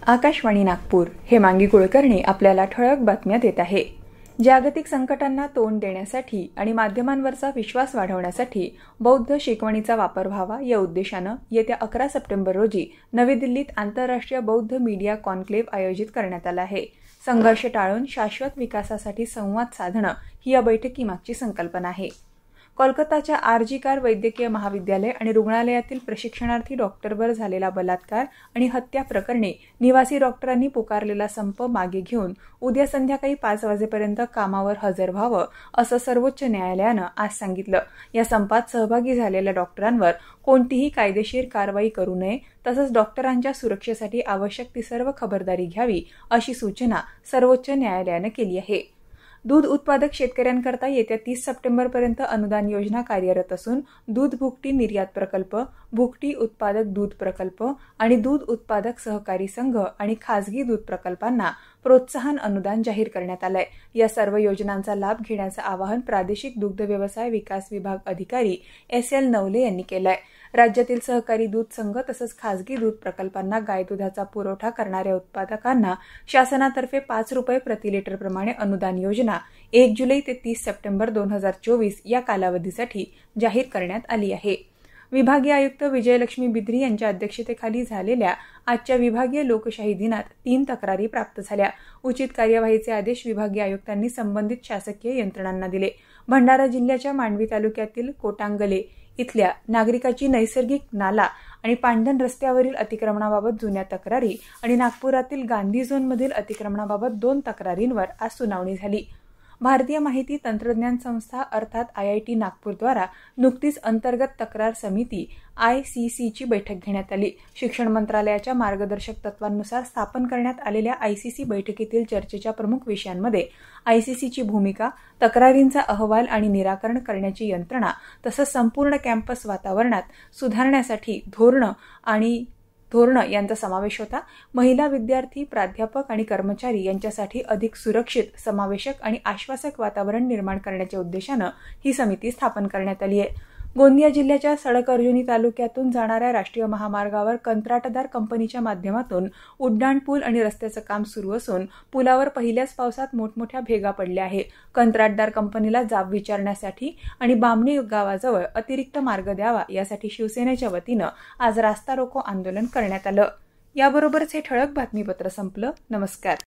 आकाशवाणी नागपूर हेमांगी कुलकर्णी आपल्याला ठळक बातम्या देत आहे। जागतिक संकटांना तोंड देण्यासाठी आणि माध्यमांवरचा विश्वास वाढवण्यासाठी बौद्ध शिकवणीचा वापर व्हावा या उद्देशाने येत्या 11 सप्टेंबर रोजी नवी दिल्लीत आंतरराष्ट्रीय बौद्ध मीडिया कॉन्क्लेव्ह आयोजित करण्यात आला आहे। संघर्ष टाळून शाश्वत विकासासाठी संवाद साधणं ही या बैठकीमागची संकल्पना आहे। कोलकाताच्या आर.जी. कार वैद्यकीय महाविद्यालय आणि रुग्णालयातील प्रशिक्षणार्थी डॉक्टरवर झालेला बलात्कार आणि हत्या प्रकरणी निवासी डॉक्टरांनी पुकारलेला संप मागे घेऊन उद्या संध्याकाळी 5 वाजेपर्यंत कामावर हजर व्हावं असं सर्वोच्च न्यायालयानं आज सांगितलं। या संपात सहभागी झालेल्या डॉक्टरांवर कोणतीही कायदेशीर कारवाई करू नये तसंच डॉक्टरांच्या सुरक्षेसाठी आवश्यक ती सर्व खबरदारी घ्यावी अशी सूचना सर्वोच्च न्यायालयानं केली आहे। दूध उत्पादक शेतकऱ्यांकरता येत्या 30 सप्टेंबरपर्यंत अनुदान योजना कार्यरत असून दूध भुकटी निर्यात प्रकल्प, भुकटी उत्पादक दूध प्रकल्प आणि दूध उत्पादक सहकारी संघ आणि खासगी दूध प्रकल्पांना प्रोत्साहन अनुदान जाहीर करण्यात आलंय। या सर्व योजनांचा लाभ घेण्याचं आवाहन प्रादेशिक दुग्ध व्यवसाय विकास विभाग अधिकारी एस.एल. नवले यांनी केलंय। राज्यातील सहकारी दूध संघ तसंच खासगी दूध प्रकल्पांना गाय दुधाचा पुरवठा करणाऱ्या उत्पादकांना शासनातर्फे 5 रुपये प्रति लिटर प्रमाणे अनुदान योजना 1 जुलै ते 30 सप्टेंबर 2024 या कालावधीसाठी जाहीर करण्यात आली आहे। विभागीय आयुक्त विजयलक्ष्मी बिद्री यांच्या अध्यक्षतेखाली झालेल्या आजच्या विभागीय लोकशाही दिनात 3 तक्रारी प्राप्त झाल्या। उचित कार्यवाहीचे आदेश विभागीय आयुक्तांनी संबंधित शासकीय यंत्रणांना दिले। भंडारा जिल्ह्याच्या मांडवी तालुक्यातील कोटांगले इथल्या नागरिकाची नैसर्गिक नाला आणि पांढन रस्त्यावरील अतिक्रमणाबाबत जुन्या तक्रारी आणि नागपुरातील गांधी झोनमधील अतिक्रमणाबाबत 2 तक्रारींवर आज सुनावणी झाली। भारतीय माहिती तंत्रज्ञान संस्था अर्थात आयआयटी नागपूरद्वारा नुकतीच अंतर्गत तक्रार समिती ICCची बैठक घेण्यात आली। शिक्षण मंत्रालयाच्या मार्गदर्शक तत्वांनुसार स्थापन करण्यात आलेल्या ICC बैठकीतील चर्चेच्या प्रमुख विषयांमध्ये ICCची भूमिका, तक्रारींचा अहवाल आणि निराकरण करण्याची यंत्रणा तसंच संपूर्ण कॅम्पस वातावरणात सुधारण्यासाठी धोरण यांचा समावेश होता। महिला विद्यार्थी, प्राध्यापक आणि कर्मचारी यांच्यासाठी अधिक सुरक्षित, समावेशक आणि आश्वासक वातावरण निर्माण करण्याच्या उद्देशानं ही समिती स्थापन करण्यात आली आहे। गोंदिया जिल्ह्याच्या सडक अर्जुनी तालुक्यातून जाणाऱ्या राष्ट्रीय महामार्गावर कंत्राटदार कंपनीच्या माध्यमातून उड्डाण पूल आणि रस्त्याचं काम सुरू असून पुलावर पहिल्याच पावसात मोठमोठ्या भेगा पडल्या आहेत। कंत्राटदार कंपनीला जाब विचारण्यासाठी आणि बामणी गावाजवळ अतिरिक्त मार्ग द्यावा यासाठी शिवसेनेच्या वतीनं आज रास्ता रोको आंदोलन करण्यात आलं। याबरोबरच हे ठळक बातमीपत्र संपलं। नमस्कार।